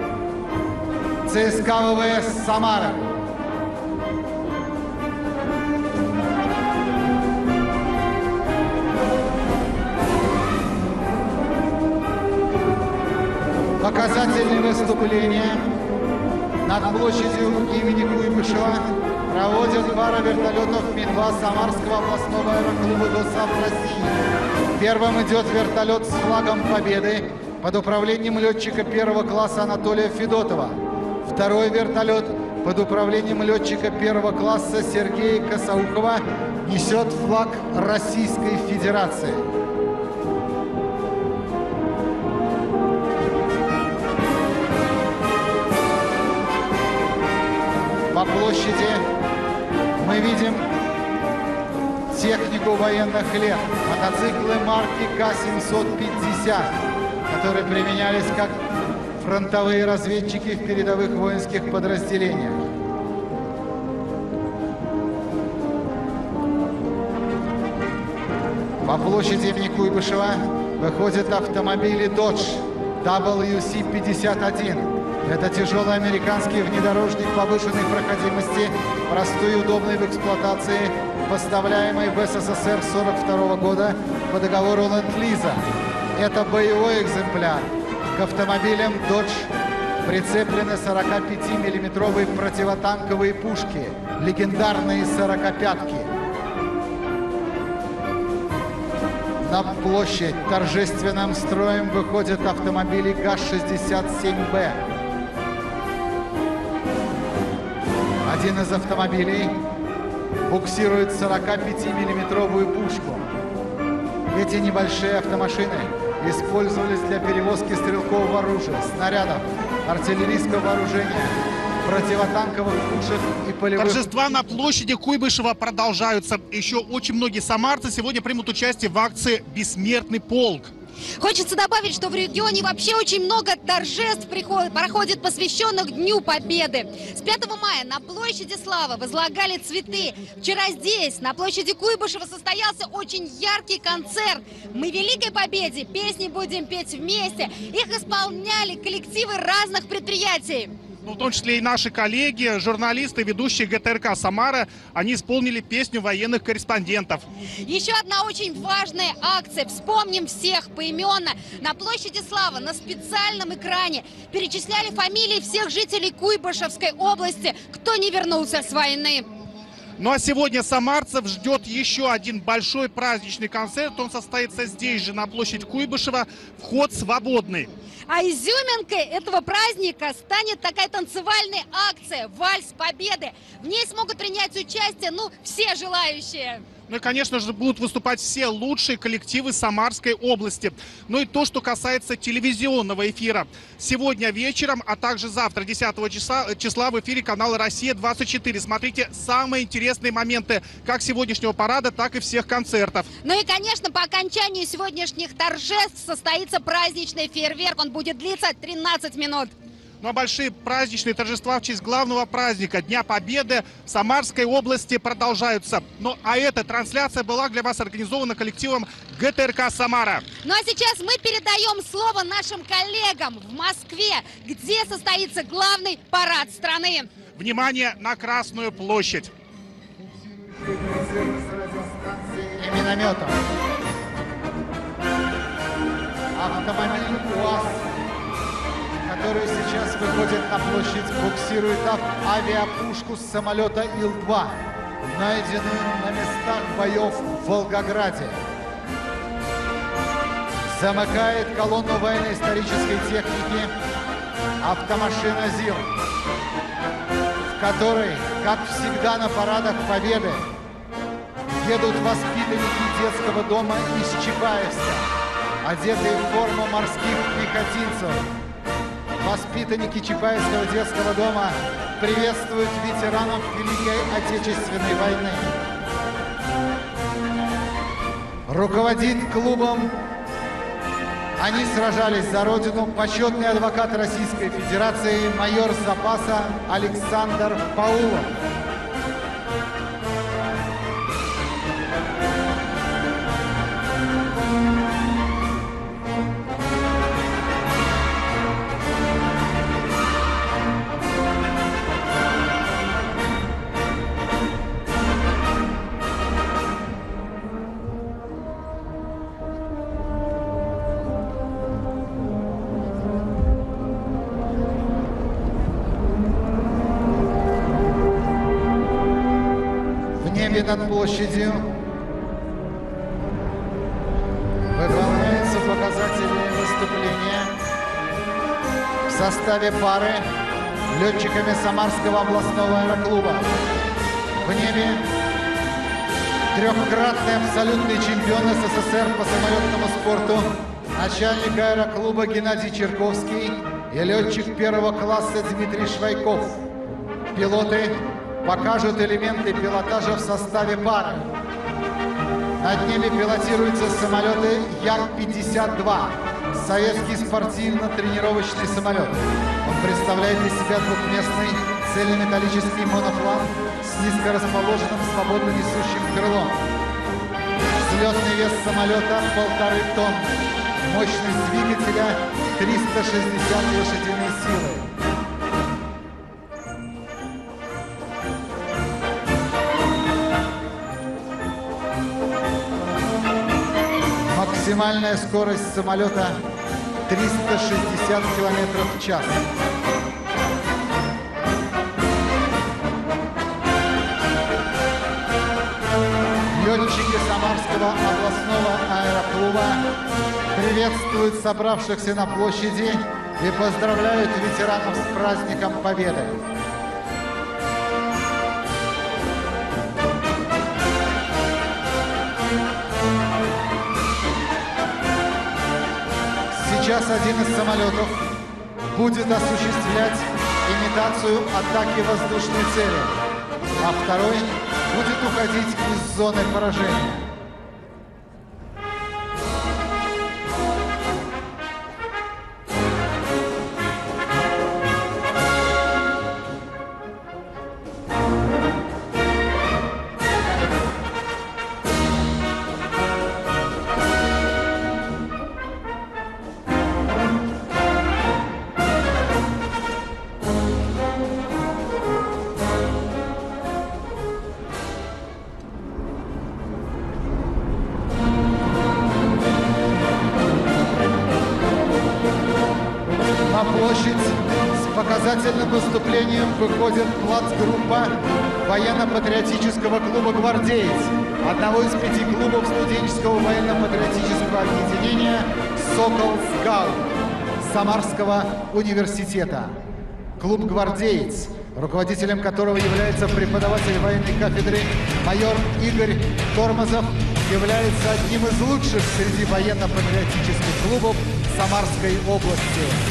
ЦСКА ВВС «Самара». Показательные выступления над площадью имени Куйбышева проводят пара вертолетов Ми два Самарского областного аэроклуба ДОСААФ России. Первым идет вертолет с флагом Победы под управлением летчика первого класса Анатолия Федотова. Второй вертолет под управлением летчика первого класса Сергея Косоухова несет флаг Российской Федерации. По площади мы видим технику военных лет, мотоциклы марки К семьсот пятьдесят, которые применялись как фронтовые разведчики в передовых воинских подразделениях. По площади имени Куйбышева выходят автомобили Dodge дабл ю си пятьдесят один. Это тяжелый американский внедорожник повышенной проходимости, простой и удобный в эксплуатации, поставляемый в СССР с сорок второго года по договору Ленд-Лиза. Это боевой экземпляр к автомобилям Dodge прицеплены сорокапятимиллиметровые противотанковые пушки, легендарные сорокопятки. На площадь торжественным строем выходят автомобили ГАЗ шестьдесят семь Б. Один из автомобилей буксирует сорокапятимиллиметровую пушку. Эти небольшие автомашины использовались для перевозки стрелкового оружия, снарядов, артиллерийского вооружения, противотанковых пушек и полевых... Торжества на площади Куйбышева продолжаются. Еще очень многие самарцы сегодня примут участие в акции «Бессмертный полк». Хочется добавить, что в регионе вообще очень много торжеств приходит, проходит, посвященных Дню Победы. С пятого мая на площади Славы возлагали цветы. Вчера здесь, на площади Куйбышева, состоялся очень яркий концерт. Мы Великой Победе песни будем петь вместе. Их исполняли коллективы разных предприятий. Ну, в том числе и наши коллеги, журналисты, ведущие ГТРК «Самара», они исполнили песню военных корреспондентов. Еще одна очень важная акция. Вспомним всех поименно. На площади Славы на специальном экране перечисляли фамилии всех жителей Куйбышевской области, кто не вернулся с войны. Ну а сегодня самарцев ждет еще один большой праздничный концерт. Он состоится здесь же, на площади Куйбышева. Вход свободный. А изюминкой этого праздника станет такая танцевальная акция «Вальс Победы». В ней смогут принять участие, ну, все желающие. Ну и, конечно же, будут выступать все лучшие коллективы Самарской области. Ну и то, что касается телевизионного эфира. Сегодня вечером, а также завтра, десятого числа, числа в эфире канала «Россия двадцать четыре». Смотрите самые интересные моменты как сегодняшнего парада, так и всех концертов. Ну и, конечно, по окончанию сегодняшних торжеств состоится праздничный фейерверк. Он будет длиться тринадцать минут. Ну а большие праздничные торжества в честь главного праздника Дня Победы в Самарской области продолжаются. Ну а эта трансляция была для вас организована коллективом ГТРК «Самара». Ну а сейчас мы передаем слово нашим коллегам в Москве, где состоится главный парад страны. Внимание на Красную площадь. И минометом. Автомобиль УАЗ, который сейчас выходит на площадь, буксирует авиапушку с самолета Ил два, найденную на местах боев в Волгограде. Замыкает колонну военно-исторической техники автомашина ЗИЛ, в которой, как всегда на парадах Победы, едут воспитанники детского дома из Чапаевска, одетые в форму морских пехотинцев. Воспитанники Чапаевского детского дома приветствуют ветеранов Великой Отечественной войны. Руководит клубом «Они сражались за Родину» почетный адвокат Российской Федерации, майор запаса Александр Паулов. Над площадью выполняются показательные выступления в составе пары летчиками Самарского областного аэроклуба. В небе трехкратный абсолютный чемпион СССР по самолетному спорту, начальник аэроклуба Геннадий Черковский и летчик первого класса Дмитрий Швайков. Пилоты покажут элементы пилотажа в составе пары. Над ними пилотируются самолеты Як пятьдесят два, советский спортивно-тренировочный самолет. Он представляет из себя двухместный цельнометаллический моноплан с низкорасположенным свободно несущим крылом. Взлетный вес самолета полторы тонны, мощность двигателя триста шестьдесят лошадиные силы. Максимальная скорость самолета триста шестьдесят километров в час. Летчики Самарского областного аэроклуба приветствуют собравшихся на площади и поздравляют ветеранов с праздником Победы. Сейчас один из самолетов будет осуществлять имитацию атаки воздушной цели, а второй будет уходить из зоны поражения. На площадь с показательным выступлением выходит плацгруппа военно-патриотического клуба «Гвардеец», одного из пяти клубов студенческого военно-патриотического объединения «Сокол Скаут» Самарского университета. Клуб «Гвардеец», руководителем которого является преподаватель военной кафедры майор Игорь Тормозов, является одним из лучших среди военно-патриотических клубов Самарской области.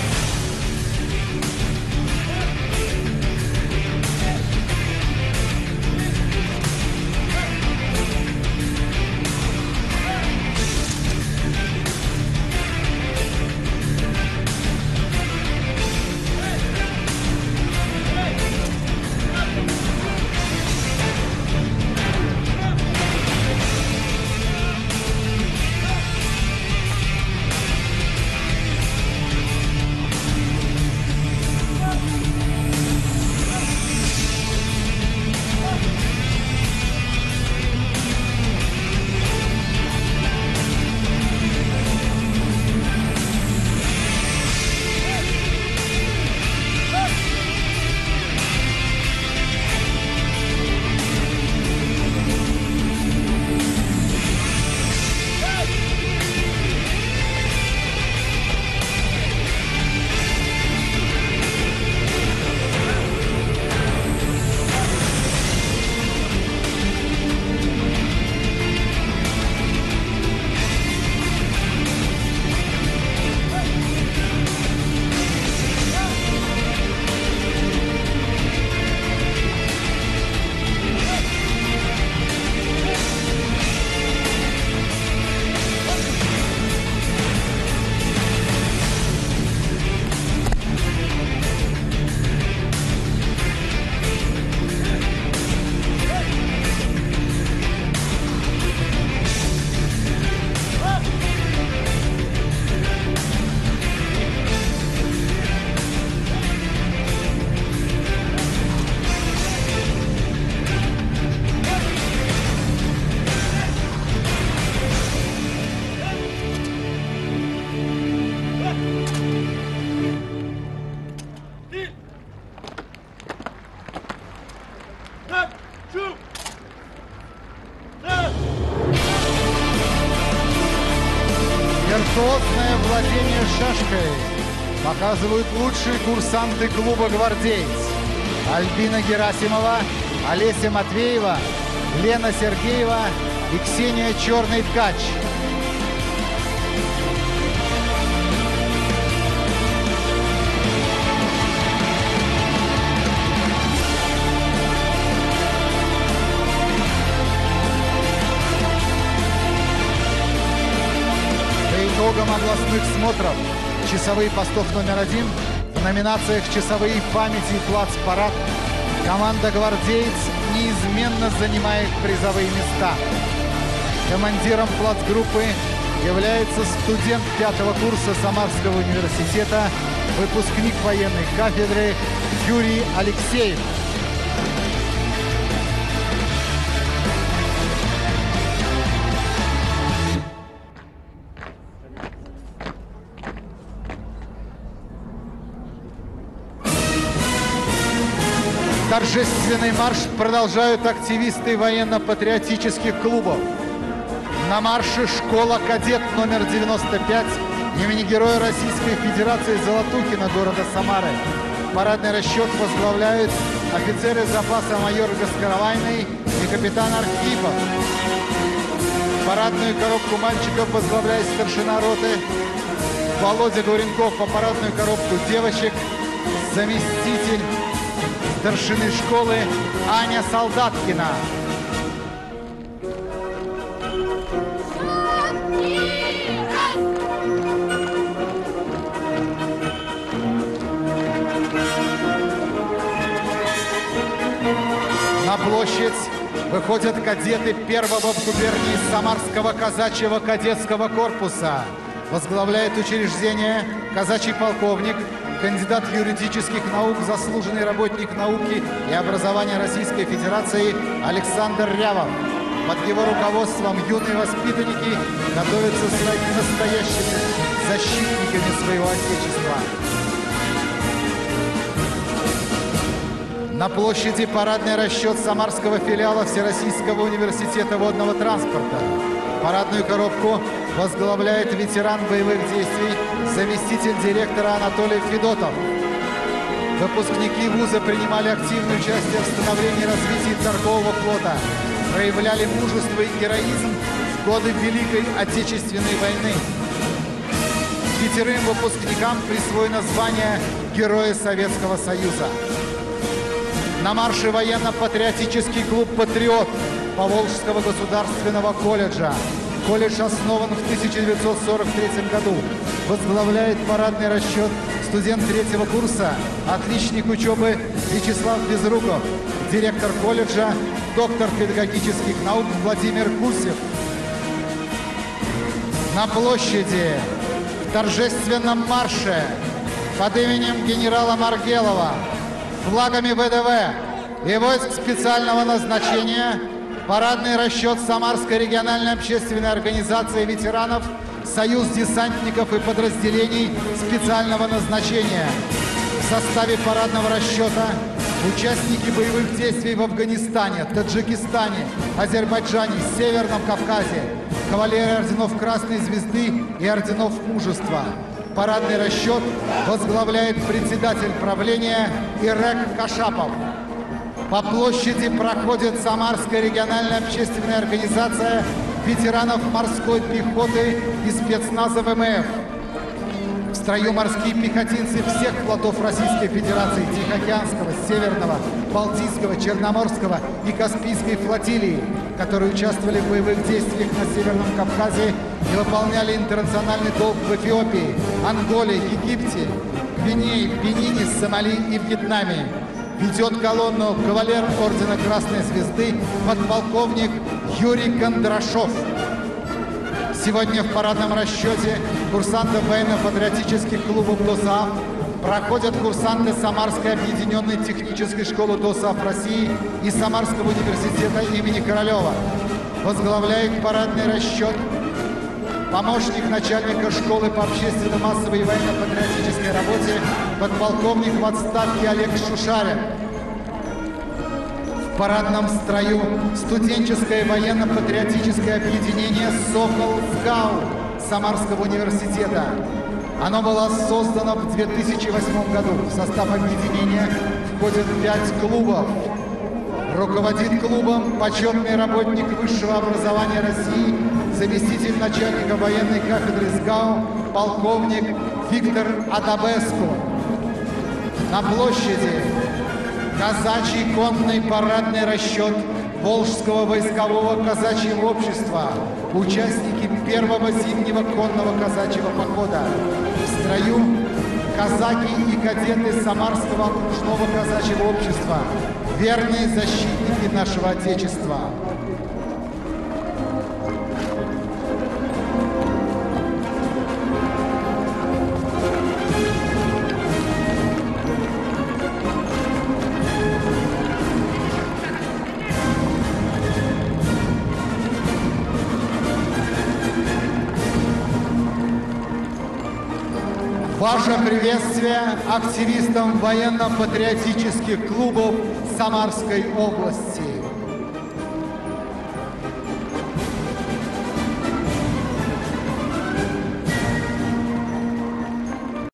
Виртуозное владение шашкой показывают лучшие курсанты клуба «Гвардеец». Альбина Герасимова, Олеся Матвеева, Лена Сергеева и Ксения Черный-Ткач. По итогам областных смотров часовые постов номер один в номинациях «Часовые памяти» и «Плацпарад» команда «Гвардеец» неизменно занимает призовые места. Командиром плацгруппы является студент пятого курса Самарского университета, выпускник военной кафедры Юрий Алексеев. Торжественный марш продолжают активисты военно-патриотических клубов. На марше школа-кадет номер девяносто пять имени Героя Российской Федерации Золотухина города Самары. Парадный расчет возглавляют офицеры запаса майор Гаскаровайный и капитан Архипов. Парадную коробку мальчиков возглавляет старшина роты Володя Гуренков, по парадную коробку девочек заместитель старшины школы Аня Солдаткина. На площадь выходят кадеты первого в губернии Самарского казачьего кадетского корпуса. Возглавляет учреждение казачий полковник, кандидат юридических наук, заслуженный работник науки и образования Российской Федерации Александр Рявов. Под его руководством юные воспитанники готовятся стать настоящими защитниками своего Отечества. На площади парадный расчет Самарского филиала Всероссийского университета водного транспорта. Парадную коробку возглавляет ветеран боевых действий, заместитель директора Анатолий Федотов. Выпускники вуза принимали активное участие в становлении и развитии торгового флота, проявляли мужество и героизм в годы Великой Отечественной войны. Пятерым выпускникам присвоено звание Героя Советского Союза. На марше военно-патриотический клуб «Патриот» Поволжского государственного колледжа. Колледж основан в тысяча девятьсот сорок третьем году. Возглавляет парадный расчет студент третьего курса, отличник учебы Вячеслав Безруков, директор колледжа, доктор педагогических наук Владимир Гусев. На площади в торжественном марше под именем генерала Маргелова, флагами ВДВ и войск специального назначения парадный расчет Самарской региональной общественной организации ветеранов, Союз десантников и подразделений специального назначения. В составе парадного расчета участники боевых действий в Афганистане, Таджикистане, Азербайджане, Северном Кавказе, кавалеры орденов Красной Звезды и орденов Мужества. Парадный расчет возглавляет председатель правления Ирек Кашапов. По площади проходит Самарская региональная общественная организация ветеранов морской пехоты и спецназа ВМФ. В строю морские пехотинцы всех флотов Российской Федерации, Тихоокеанского, Северного, Балтийского, Черноморского и Каспийской флотилии, которые участвовали в боевых действиях на Северном Кавказе и выполняли интернациональный долг в Эфиопии, Анголе, Египте, Гвинее, Бенине, Сомали и Вьетнаме. Ведет колонну кавалер ордена Красной Звезды подполковник Юрий Кондрашов. Сегодня в парадном расчете курсантов военно-патриотических клубов ДОСААФ проходят курсанты Самарской объединенной технической школы ДОСААФ России и Самарского университета имени Королева. Возглавляет парадный расчет помощник начальника школы по общественно-массовой и военно-патриотической работе подполковник в отставке Олег Шушарин. В парадном строю студенческое военно-патриотическое объединение «Сокол-СГАУ» Самарского университета. Оно было создано в две тысячи восьмом году. В состав объединения входят пять клубов. Руководит клубом почетный работник высшего образования России, заместитель начальника военной кафедры СГАУ, полковник Виктор Адабеску. На площади казачий конный парадный расчет Волжского войскового казачьего общества, участники первого зимнего конного казачьего похода. В строю казаки и кадеты Самарского окружного казачьего общества, верные защитники нашего Отечества. В Ваше приветствие активистам военно-патриотических клубов Самарской области.